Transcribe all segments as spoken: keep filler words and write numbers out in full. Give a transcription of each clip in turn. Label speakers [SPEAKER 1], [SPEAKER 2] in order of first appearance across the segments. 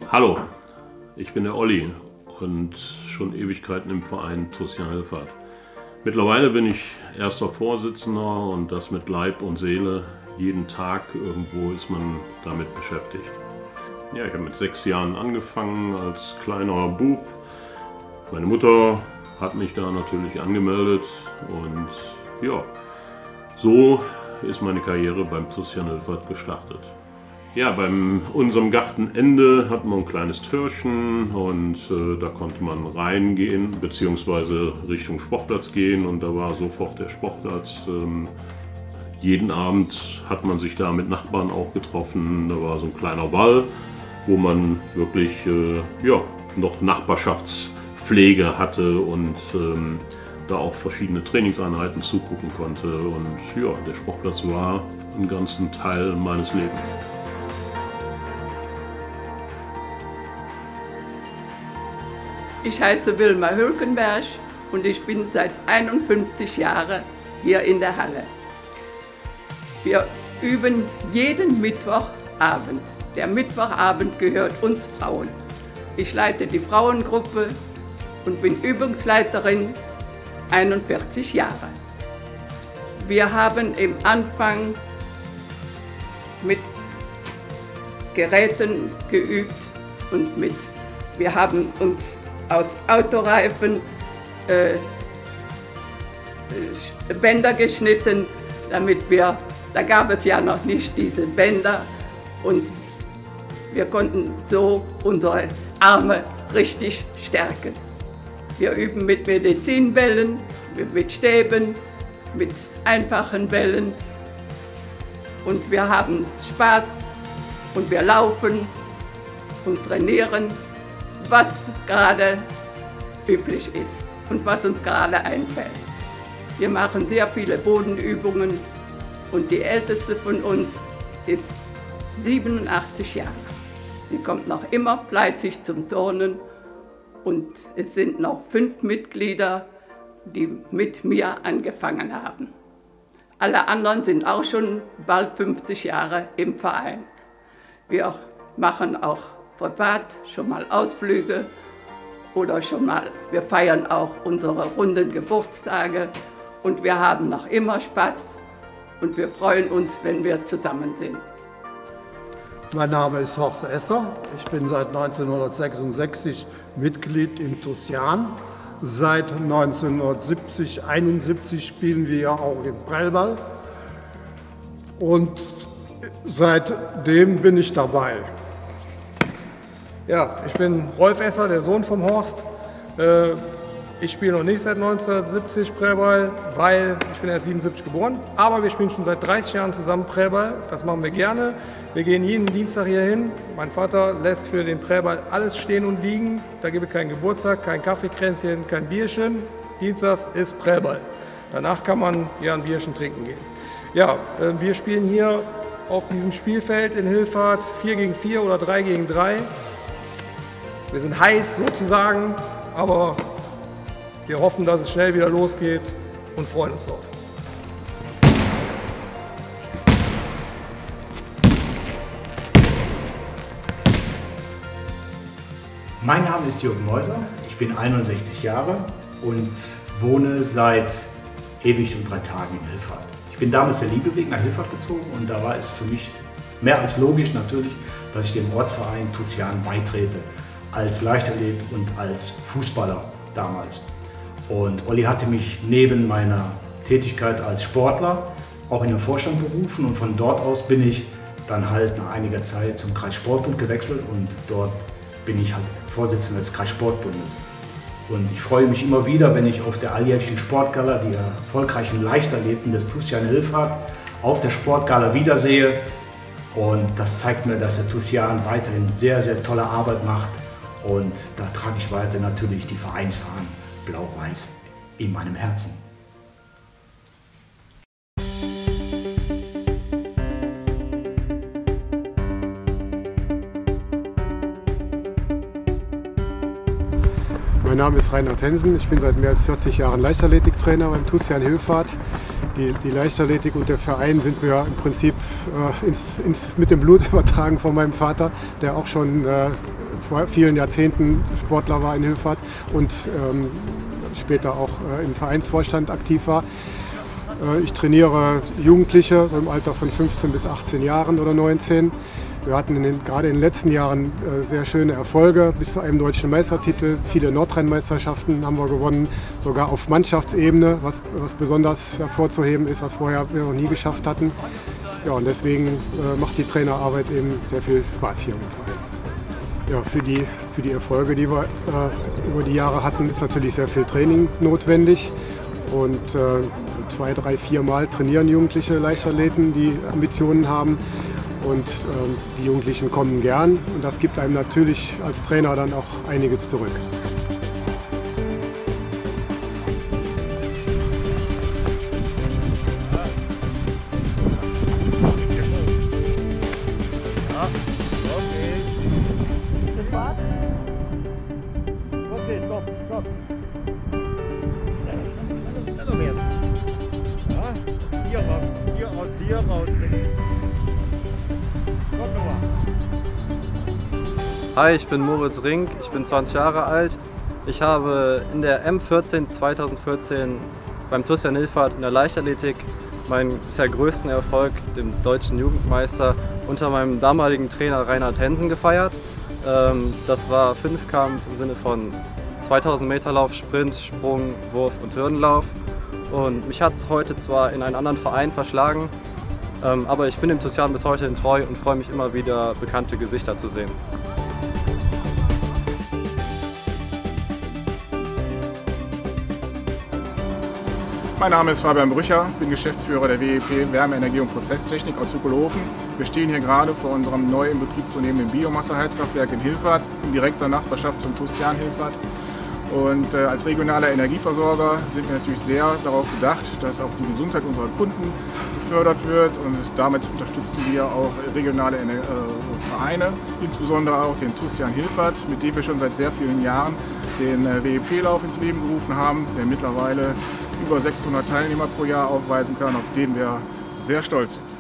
[SPEAKER 1] Hallo, ich bin der Olli und schon Ewigkeiten im Verein TuS Jan Hillfahrt. Mittlerweile bin ich erster Vorsitzender und das mit Leib und Seele. Jeden Tag irgendwo ist man damit beschäftigt. Ja, ich habe mit sechs Jahren angefangen als kleiner Bub. Meine Mutter hat mich da natürlich angemeldet und ja, so ist meine Karriere beim TuS Jan Hillfahrt gestartet. Ja, bei unserem Gartenende hatten wir ein kleines Türchen und äh, da konnte man reingehen bzw. Richtung Sportplatz gehen und da war sofort der Sportplatz. Ähm, jeden Abend hat man sich da mit Nachbarn auch getroffen, da war so ein kleiner Wall, wo man wirklich äh, ja, noch Nachbarschaftspflege hatte und ähm, da auch verschiedene Trainingseinheiten zugucken konnte und ja, der Sportplatz war ein ganzen Teil meines Lebens.
[SPEAKER 2] Ich heiße Wilma Hülkenberg und ich bin seit einundfünfzig Jahren hier in der Halle. Wir üben jeden Mittwochabend. Der Mittwochabend gehört uns Frauen. Ich leite die Frauengruppe und bin Übungsleiterin einundvierzig Jahre. Wir haben im Anfang mit Geräten geübt und mit, wir haben uns aus Autoreifen äh, Bänder geschnitten, damit wir, da gab es ja noch nicht diese Bänder und wir konnten so unsere Arme richtig stärken. Wir üben mit Medizinbällen, mit Stäben, mit einfachen Bällen und wir haben Spaß und wir laufen und trainieren, was gerade üblich ist und was uns gerade einfällt. Wir machen sehr viele Bodenübungen und die älteste von uns ist siebenundachtzig Jahre. Sie kommt noch immer fleißig zum Turnen und es sind noch fünf Mitglieder, die mit mir angefangen haben. Alle anderen sind auch schon bald fünfzig Jahre im Verein. Wir machen auch privat schon mal Ausflüge oder schon mal, wir feiern auch unsere runden Geburtstage und wir haben noch immer Spaß und wir freuen uns, wenn wir zusammen sind.
[SPEAKER 3] Mein Name ist Horst Esser, ich bin seit neunzehnhundertsechsundsechzig Mitglied im TuS Jan. Seit neunzehnhundertsiebzig, einundsiebzig spielen wir ja auch im Prellball und seitdem bin ich dabei.
[SPEAKER 4] Ja, ich bin Rolf Esser, der Sohn vom Horst. Ich spiele noch nicht seit neunzehnhundertsiebzig Prellball, weil ich bin erst siebenundsiebzig geboren. Aber wir spielen schon seit dreißig Jahren zusammen Prellball. Das machen wir gerne. Wir gehen jeden Dienstag hier hin. Mein Vater lässt für den Prellball alles stehen und liegen. Da gibt es keinen Geburtstag, kein Kaffeekränzchen, kein Bierchen. Dienstags ist Prellball. Danach kann man ja ein Bierchen trinken gehen. Ja, wir spielen hier auf diesem Spielfeld in Hillfahrt vier gegen vier oder drei gegen drei. Wir sind heiß sozusagen, aber wir hoffen, dass es schnell wieder losgeht und freuen uns drauf.
[SPEAKER 5] Mein Name ist Jürgen Meuser, ich bin einundsechzig Jahre und wohne seit ewig und drei Tagen in Hillfahrt. Ich bin damals der Liebe wegen nach Hillfahrt gezogen und da war es für mich mehr als logisch natürlich, dass ich dem Ortsverein TuS Jan beitrete. Als Leichtathlet und als Fußballer damals. Und Olli hatte mich neben meiner Tätigkeit als Sportler auch in den Vorstand berufen und von dort aus bin ich dann halt nach einiger Zeit zum Kreissportbund gewechselt und dort bin ich halt Vorsitzender des Kreissportbundes. Und ich freue mich immer wieder, wenn ich auf der alljährlichen Sportgala die erfolgreichen Leichtathleten des TuS Jan Hillfahrt auf der Sportgala wiedersehe. Und das zeigt mir, dass der TuS Jan weiterhin sehr, sehr tolle Arbeit macht. Und da trage ich weiter natürlich die Vereinsfahnen blau-weiß in meinem Herzen.
[SPEAKER 6] Mein Name ist Reinhard Hensen, ich bin seit mehr als vierzig Jahren Leichtathletiktrainer beim TuS Jan Hillfahrt. Die, die Leichtathletik und der Verein sind mir im Prinzip äh, ins, ins, mit dem Blut übertragen von meinem Vater, der auch schon äh, vor vielen Jahrzehnten Sportler war in Hilfert und ähm, später auch äh, im Vereinsvorstand aktiv war. Äh, ich trainiere Jugendliche so im Alter von fünfzehn bis achtzehn Jahren oder neunzehn. Wir hatten in den, gerade in den letzten Jahren äh, sehr schöne Erfolge bis zu einem deutschen Meistertitel. Viele Nordrhein-Meisterschaften haben wir gewonnen, sogar auf Mannschaftsebene, was, was besonders hervorzuheben ist, was vorher wir noch nie geschafft hatten. Ja, und deswegen äh, macht die Trainerarbeit eben sehr viel Spaß hier im Verein. Ja, für die, für die Erfolge, die wir äh, über die Jahre hatten, ist natürlich sehr viel Training notwendig. Und äh, zwei, drei, vier Mal trainieren Jugendliche Leichtathleten, die Ambitionen haben. Und ähm, die Jugendlichen kommen gern und das gibt einem natürlich als Trainer dann auch einiges zurück.
[SPEAKER 7] Okay, stopp, stopp. Hier raus, hier raus, hier raus.
[SPEAKER 8] Hi, ich bin Moritz Rink, ich bin zwanzig Jahre alt. Ich habe in der M vierzehn zweitausendvierzehn beim T U S Jan Hilfert in der Leichtathletik meinen bisher größten Erfolg, dem deutschen Jugendmeister, unter meinem damaligen Trainer Reinhard Hensen gefeiert. Das war Fünfkampf im Sinne von zweitausend Meter Lauf, Sprint, Sprung, Wurf und Hürdenlauf. Und mich hat es heute zwar in einen anderen Verein verschlagen, aber ich bin dem T U S Jan bis heute treu und freue mich immer wieder, bekannte Gesichter zu sehen.
[SPEAKER 9] Mein Name ist Fabian Brücher, bin Geschäftsführer der W E P Wärme, Energie und Prozesstechnik aus Hückelhofen. Wir stehen hier gerade vor unserem neu in Betrieb zu nehmenden Biomasseheizkraftwerk in Hilfert, in direkter Nachbarschaft zum T U S Jan Hilfert. Und äh, als regionaler Energieversorger sind wir natürlich sehr darauf bedacht, dass auch die Gesundheit unserer Kunden gefördert wird, und damit unterstützen wir auch regionale äh, Vereine, insbesondere auch den T U S Jan Hilfert, mit dem wir schon seit sehr vielen Jahren den äh, W E P-Lauf ins Leben gerufen haben, der mittlerweile über sechshundert Teilnehmer pro Jahr aufweisen kann, auf den wir sehr stolz sind.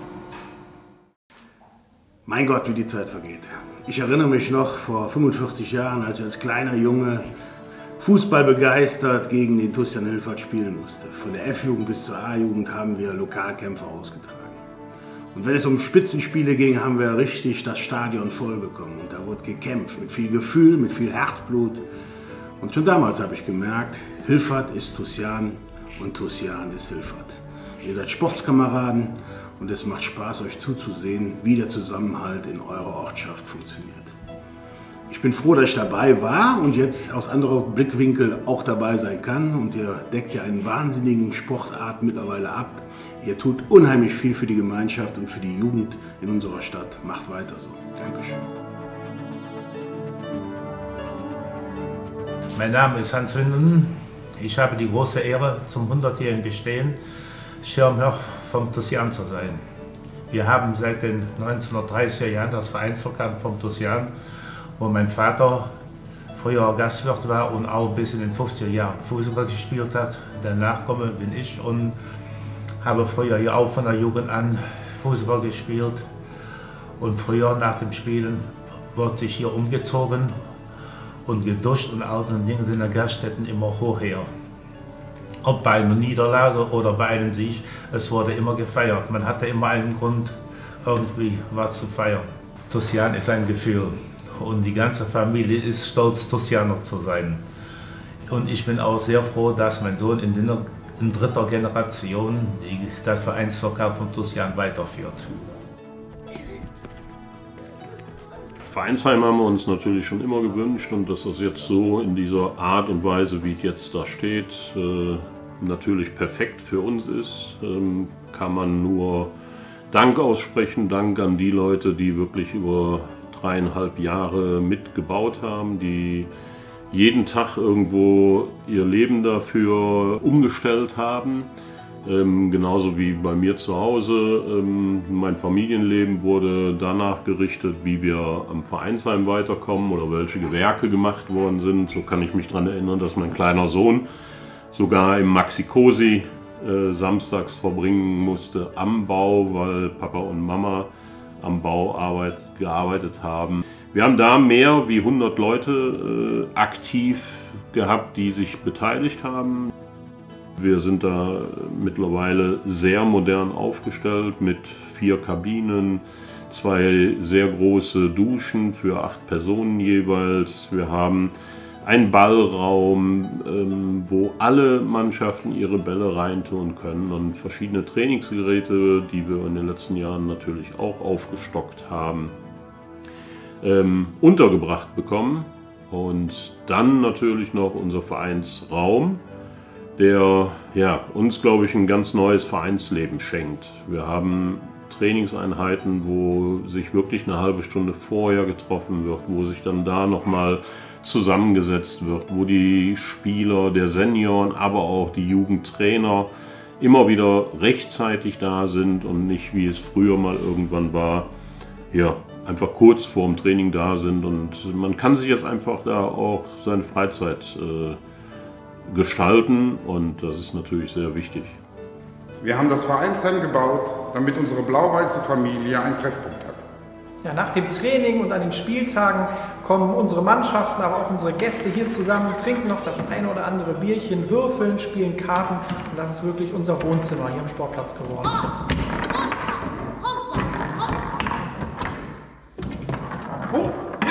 [SPEAKER 5] Mein Gott, wie die Zeit vergeht. Ich erinnere mich noch vor fünfundvierzig Jahren, als ich als kleiner Junge Fußball begeistert gegen den T U S Jan Hilfert spielen musste. Von der F-Jugend bis zur A-Jugend haben wir Lokalkämpfe ausgetragen. Und wenn es um Spitzenspiele ging, haben wir richtig das Stadion voll bekommen. Und da wurde gekämpft, mit viel Gefühl, mit viel Herzblut. Und schon damals habe ich gemerkt, Hilfert ist T U S Jan und T U S Jan ist Hilfert. Ihr seid Sportskameraden und es macht Spaß, euch zuzusehen, wie der Zusammenhalt in eurer Ortschaft funktioniert. Ich bin froh, dass ich dabei war und jetzt aus anderem Blickwinkel auch dabei sein kann. Und ihr deckt ja einen wahnsinnigen Sportart mittlerweile ab. Ihr tut unheimlich viel für die Gemeinschaft und für die Jugend in unserer Stadt. Macht weiter so. Dankeschön.
[SPEAKER 10] Mein Name ist Hans Winden. Ich habe die große Ehre, zum hundertjährigen Bestehen Schirmherr vom T U S Jan zu sein. Wir haben seit den neunzehnhundertdreißiger Jahren das Vereinsverband vom T U S Jan, wo mein Vater früher Gastwirt war und auch bis in den fünfziger Jahren Fußball gespielt hat. Der Nachkomme bin ich und habe früher hier auch von der Jugend an Fußball gespielt. Und früher nach dem Spielen wurde sich hier umgezogen und geduscht, und all den Dingen sind der Gaststätten immer hoch her. Ob bei einer Niederlage oder bei einem Sieg, es wurde immer gefeiert. Man hatte immer einen Grund, irgendwie was zu feiern. T U S Jan ist ein Gefühl und die ganze Familie ist stolz, T U S Janer zu sein. Und ich bin auch sehr froh, dass mein Sohn in, den, in dritter Generation die, das Vereinsverkauf von T U S Jan weiterführt.
[SPEAKER 1] Vereinsheim haben wir uns natürlich schon immer gewünscht, und dass das jetzt so in dieser Art und Weise, wie es jetzt da steht, äh, natürlich perfekt für uns ist, ähm, kann man nur Dank aussprechen. Dank an die Leute, die wirklich über dreieinhalb Jahre mitgebaut haben, die jeden Tag irgendwo ihr Leben dafür umgestellt haben. Ähm, genauso wie bei mir zu Hause. Ähm, mein Familienleben wurde danach gerichtet, wie wir am Vereinsheim weiterkommen oder welche Gewerke gemacht worden sind. So kann ich mich daran erinnern, dass mein kleiner Sohn sogar im Maxi-Cosi äh, samstags verbringen musste am Bau, weil Papa und Mama am Bau arbeitet gearbeitet haben. Wir haben da mehr wie hundert Leute äh, aktiv gehabt, die sich beteiligt haben. Wir sind da mittlerweile sehr modern aufgestellt mit vier Kabinen, zwei sehr große Duschen für acht Personen jeweils. Wir haben einen Ballraum, ähm, wo alle Mannschaften ihre Bälle reintun können und verschiedene Trainingsgeräte, die wir in den letzten Jahren natürlich auch aufgestockt haben, ähm, untergebracht bekommen. Und dann natürlich noch unser Vereinsraum, der ja, uns, glaube ich, ein ganz neues Vereinsleben schenkt. Wir haben Trainingseinheiten, wo sich wirklich eine halbe Stunde vorher getroffen wird, wo sich dann da nochmal zusammengesetzt wird, wo die Spieler der Senioren, aber auch die Jugendtrainer immer wieder rechtzeitig da sind und nicht, wie es früher mal irgendwann war, ja, einfach kurz vorm Training da sind. Und man kann sich jetzt einfach da auch seine Freizeit äh, gestalten und das ist natürlich sehr wichtig.
[SPEAKER 11] Wir haben das Vereinsheim gebaut, damit unsere blau-weiße Familie einen Treffpunkt hat.
[SPEAKER 12] Ja, nach dem Training und an den Spieltagen kommen unsere Mannschaften, aber auch unsere Gäste hier zusammen, trinken noch das eine oder andere Bierchen, würfeln, spielen Karten und das ist wirklich unser Wohnzimmer hier am Sportplatz geworden.
[SPEAKER 11] Oh, ja.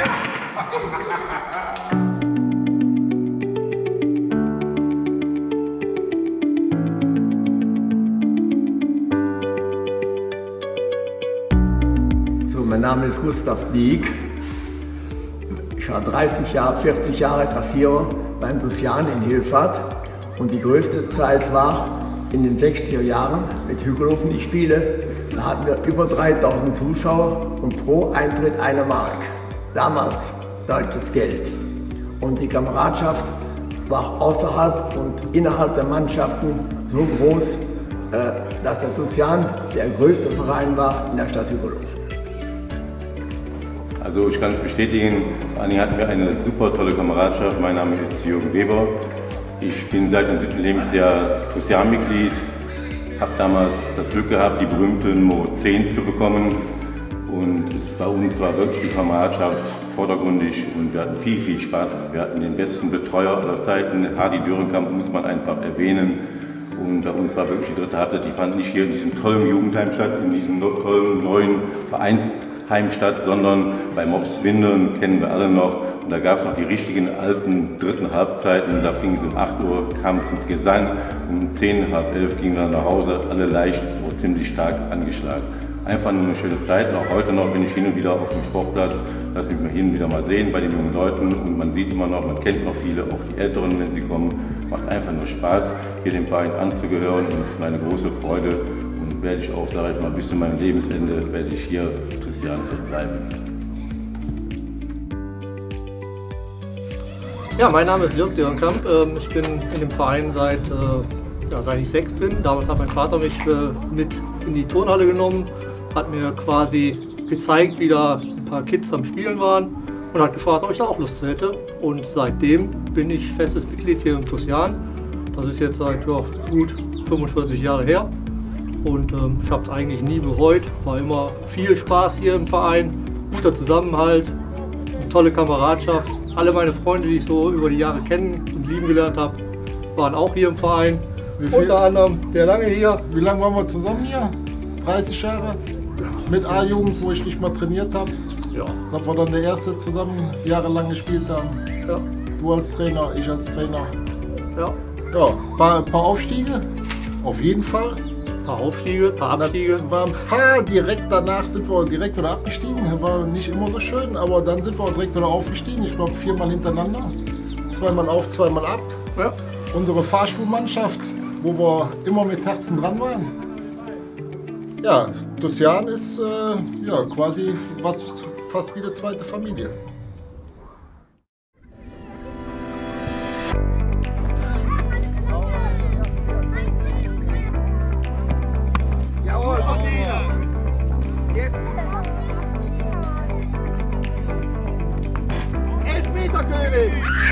[SPEAKER 13] Mein Name ist Gustav Dieck. Ich war dreißig Jahre, vierzig Jahre Kassierer beim Tussian in Hilfert und die größte Zeit war in den sechziger Jahren mit Hügelhofen die Spiele. Da hatten wir über dreitausend Zuschauer und pro Eintritt eine Mark. Damals deutsches Geld. Und die Kameradschaft war außerhalb und innerhalb der Mannschaften so groß, dass der Tussian der größte Verein war in der Stadt Hügelhofen.
[SPEAKER 14] Also ich kann es bestätigen, vor allem hatten wir eine super tolle Kameradschaft. Mein Name ist Jürgen Weber. Ich bin seit dem siebten Lebensjahr Tussian-Mitglied, habe damals das Glück gehabt, die berühmte Nummer zehn zu bekommen. Und es, bei uns war wirklich die Kameradschaft vordergründig und wir hatten viel, viel Spaß. Wir hatten den besten Betreuer aller Zeiten, Hardy Dörenkamp, muss man einfach erwähnen. Und bei uns war wirklich die dritte Halbzeit, die fand nicht hier in diesem tollen Jugendheim statt, in diesem tollen neuen Vereinsheim statt, sondern bei Mops Windeln kennen wir alle noch. Und da gab es noch die richtigen alten dritten Halbzeiten. Da fing es um acht Uhr, kam es zum Gesang. Um zehn, halb elf gingen wir nach Hause, alle leicht und ziemlich stark angeschlagen. Einfach nur eine schöne Zeit. Auch heute noch bin ich hin und wieder auf dem Sportplatz. Lass mich mal hin und wieder mal sehen bei den jungen Leuten. Und man sieht immer noch, man kennt noch viele, auch die Älteren, wenn sie kommen. Macht einfach nur Spaß, hier dem Verein anzugehören. Und es ist meine große Freude. Und werde ich auch, sage ich mal, bis zu meinem Lebensende werde ich hier auf Tussianfeld bleiben.
[SPEAKER 15] Ja, mein Name ist Jürgen Dörenkamp. Ich bin in dem Verein seit, ja, seit ich sechs bin. Damals hat mein Vater mich mit in die Turnhalle genommen, hat mir quasi gezeigt, wie da ein paar Kids am Spielen waren und hat gefragt, ob ich da auch Lust hätte. Und seitdem bin ich festes Mitglied hier im Tussian. Das ist jetzt seit ja, gut fünfundvierzig Jahre her. Und ähm, ich habe es eigentlich nie bereut. War immer viel Spaß hier im Verein, guter Zusammenhalt, eine tolle Kameradschaft. Alle meine Freunde, die ich so über die Jahre kennen und lieben gelernt habe, waren auch hier im Verein. Unter anderem der Lange hier.
[SPEAKER 6] Wie lange waren wir zusammen hier? dreißig Jahre? Mit A-Jugend, wo ich nicht mal trainiert habe.
[SPEAKER 15] Ja.
[SPEAKER 6] Das war dann der erste zusammen jahrelang gespielt haben.
[SPEAKER 15] Ja.
[SPEAKER 6] Du als Trainer, ich als Trainer.
[SPEAKER 15] Ja.
[SPEAKER 6] Ja, paar, paar Aufstiege, auf jeden Fall.
[SPEAKER 15] Ein paar Aufstiege, ein paar Abstiege.
[SPEAKER 6] Da waren ein paar, direkt danach sind wir direkt wieder abgestiegen. War nicht immer so schön, aber dann sind wir auch direkt wieder aufgestiegen. Ich glaube viermal hintereinander. Zweimal auf, zweimal ab.
[SPEAKER 15] Ja.
[SPEAKER 6] Unsere Fahrschulmannschaft, wo wir immer mit Herzen dran waren. Ja, Tussian ist äh, ja, quasi was, fast wie eine zweite Familie.
[SPEAKER 7] Jawohl, jetzt.
[SPEAKER 12] Elfmeterkönig!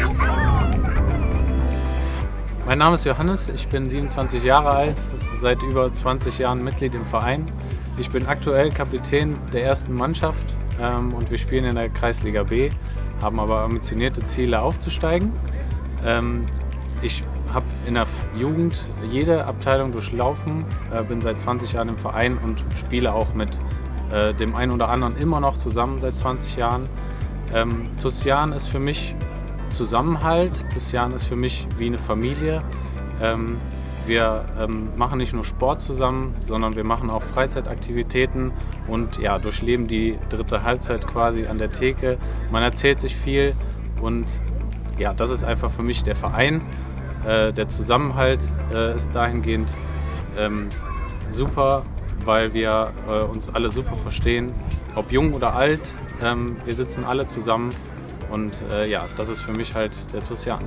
[SPEAKER 16] Mein Name ist Johannes, ich bin siebenundzwanzig Jahre alt, seit über zwanzig Jahren Mitglied im Verein. Ich bin aktuell Kapitän der ersten Mannschaft ähm, und wir spielen in der Kreisliga B, haben aber ambitionierte Ziele aufzusteigen. Ähm, ich habe in der Jugend jede Abteilung durchlaufen, äh, bin seit zwanzig Jahren im Verein und spiele auch mit äh, dem einen oder anderen immer noch zusammen seit zwanzig Jahren. Ähm, Tussian ist für mich Zusammenhalt, Tussian ist für mich wie eine Familie. Ähm, wir ähm, machen nicht nur Sport zusammen, sondern wir machen auch Freizeitaktivitäten und ja, durchleben die dritte Halbzeit quasi an der Theke. Man erzählt sich viel und ja, das ist einfach für mich der Verein. Äh, der Zusammenhalt äh, ist dahingehend ähm, super, weil wir äh, uns alle super verstehen, ob jung oder alt. Ähm, wir sitzen alle zusammen und äh, ja, das ist für mich halt der Tussian.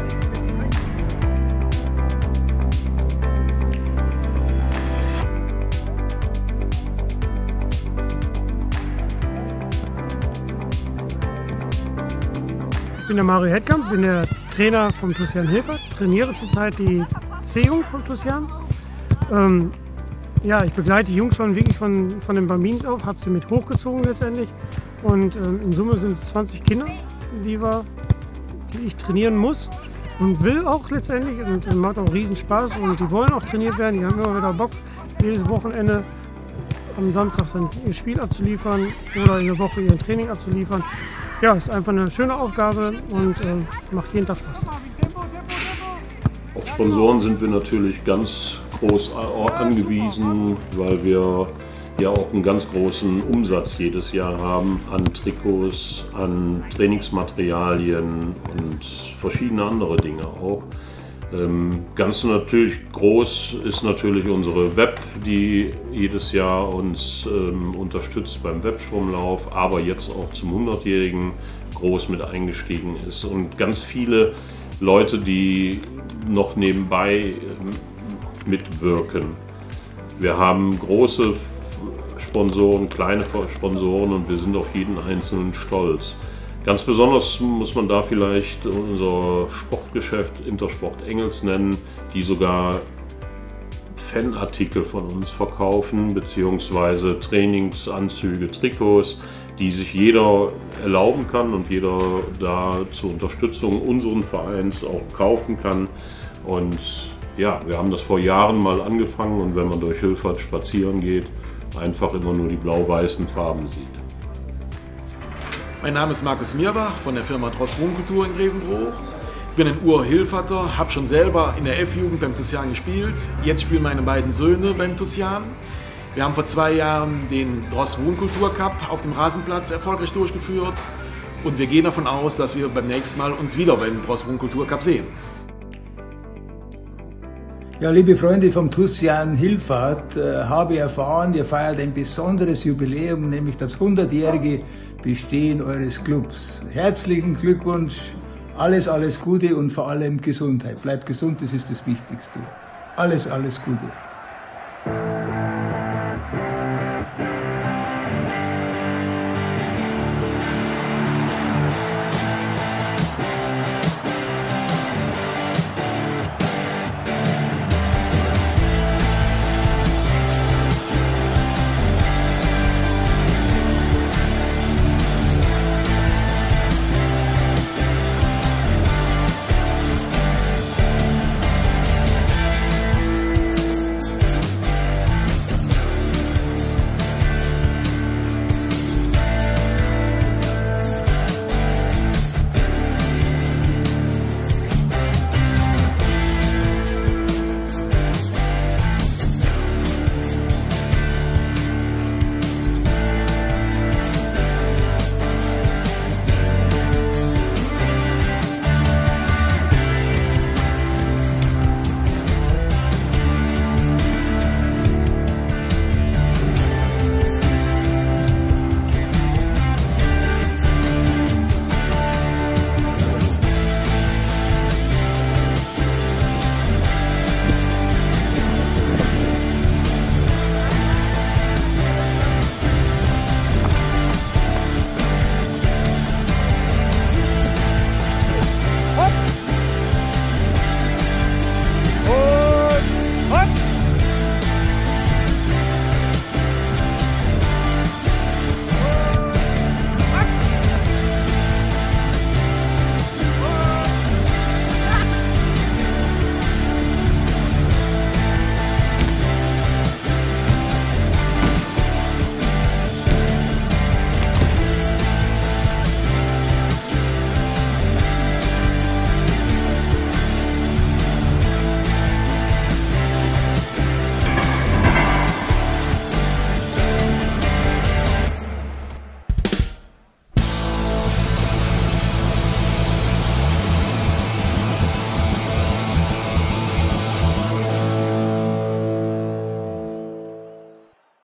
[SPEAKER 17] Ich bin der Mario Hetkamp, bin der Trainer vom Tussian Hilfert, trainiere zurzeit die C-Jugend vom Tussian. Ähm, ja, ich begleite die Jungs schon wirklich von, von den Bambins auf, habe sie mit hochgezogen letztendlich. Und ähm, in Summe sind es zwanzig Kinder, die, wir, die ich trainieren muss und will auch letztendlich. Und es macht auch riesen Spaß und die wollen auch trainiert werden. Die haben immer wieder Bock, jedes Wochenende am Samstag sein ihr Spiel abzuliefern oder in der Woche ihr Training abzuliefern. Ja, ist einfach eine schöne Aufgabe und äh, macht jeden Tag Spaß.
[SPEAKER 1] Auf Sponsoren sind wir natürlich ganz groß angewiesen, weil wir ja auch einen ganz großen Umsatz jedes Jahr haben an Trikots, an Trainingsmaterialien und verschiedene andere Dinge auch. Ähm, ganz natürlich groß ist natürlich unsere Web, die jedes Jahr uns ähm, unterstützt beim Webstromlauf, aber jetzt auch zum hundertjährigen groß mit eingestiegen ist. Und ganz viele Leute, die noch nebenbei ähm, mitwirken. Wir haben große Sponsoren, kleine Sponsoren und wir sind auf jeden einzelnen stolz. Ganz besonders muss man da vielleicht unser Sportgeschäft Intersport Engels nennen, die sogar Fanartikel von uns verkaufen, beziehungsweise Trainingsanzüge, Trikots, die sich jeder erlauben kann und jeder da zur Unterstützung unseres Vereins auch kaufen kann. Und ja, wir haben das vor Jahren mal angefangen und wenn man durch Hilfert spazieren geht, einfach immer nur die blau-weißen Farben sieht.
[SPEAKER 18] Mein Name ist Markus Mierbach von der Firma Dross Wohnkultur in Grevenbruch. Ich bin ein Ur-Hilferter, habe schon selber in der F-Jugend beim Tussian gespielt. Jetzt spielen meine beiden Söhne beim Tussian. Wir haben vor zwei Jahren den Dross Wohnkultur Cup auf dem Rasenplatz erfolgreich durchgeführt. Und wir gehen davon aus, dass wir beim nächsten Mal uns wieder beim Dross Wohnkultur Cup sehen.
[SPEAKER 19] Ja, liebe Freunde vom Tussian Hilfert, äh, habe erfahren, ihr feiert ein besonderes Jubiläum, nämlich das hundertjährige Bestehen eures Clubs. Herzlichen Glückwunsch, alles, alles Gute und vor allem Gesundheit. Bleibt gesund, das ist das Wichtigste. Alles, alles Gute.